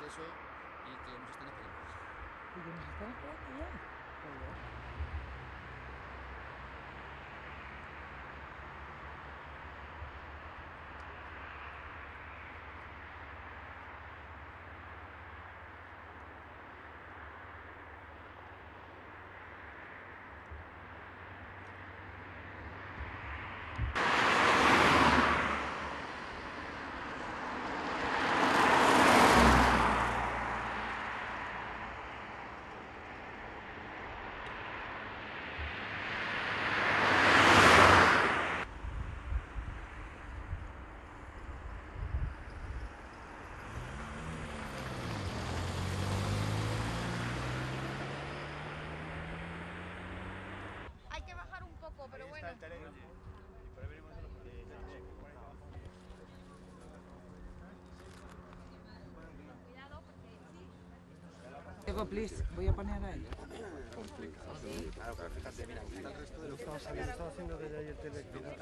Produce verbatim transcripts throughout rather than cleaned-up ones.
eso y que nos estén esperando. ¿Y que nos están esperando ya? Joder. Hay que bajar un poco, pero bueno. Cuidado porque sí. Diego, please, voy a poner a él. Claro, pero fíjate, mira, aquí está el resto de lo que Estamos haciendo desde ayer teléfono.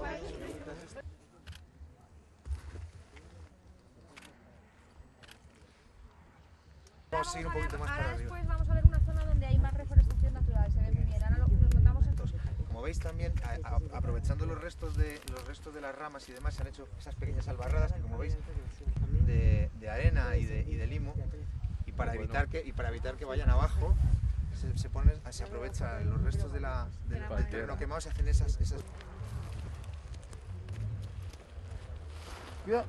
Vamos a seguir un poquito más para Ahora arriba. después vamos a ver una zona donde hay más reforestación natural, se ve muy bien. Ahora lo, nos montamos en... Como veis también, a- a- aprovechando los restos de los restos de las ramas y demás, se han hecho esas pequeñas albarradas que, como veis, de, de arena y de, y de limo, y para evitar que y para evitar que vayan abajo, se, se ponen, se aprovecha los restos de la, del, del terreno quemado, se hacen esas esas. Cuidado.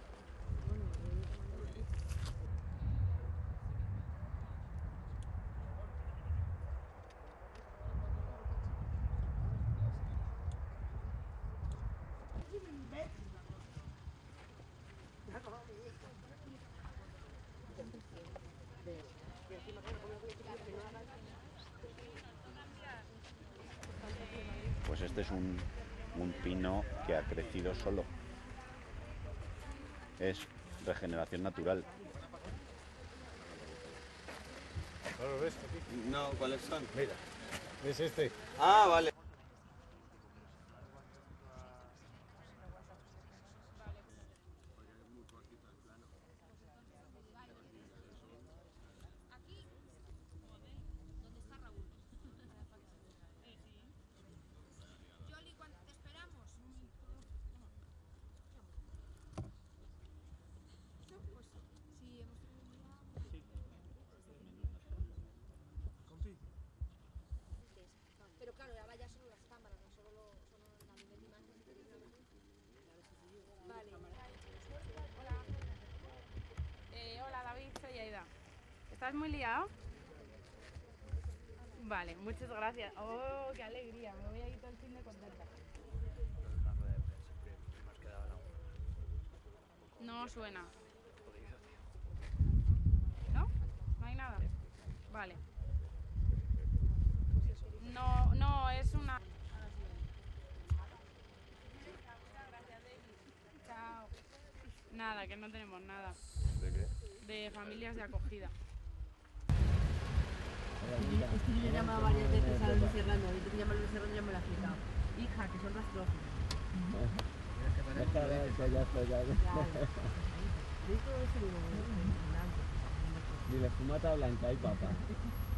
Pues este es un, un pino que ha crecido solo. Es regeneración natural. ¿No lo ves? No, ¿cuáles son? Mira, es este. Ah, vale. Yoli, ¿cuándo te esperamos? Pues sí, hemos Pero claro, ahora ya solo las cámaras, no solo, lo, solo la nivel de imagen. Vale. Hola. Eh, hola David, soy Aida. ¿Estás muy liado? Vale, muchas gracias. Oh, qué alegría, me voy a ir todo el fin de contenta. No suena. ¿No? ¿No hay nada? Vale. No, no, es una... Chao. Nada, que no tenemos nada. ¿De qué? De familias de acogida. Es que yo le he llamado varias veces a Luis Serrano, y te llama Luis Serrano y ya me lo ha explicado. Hija, que son rastrófilos. Dile fumata blanca y papa.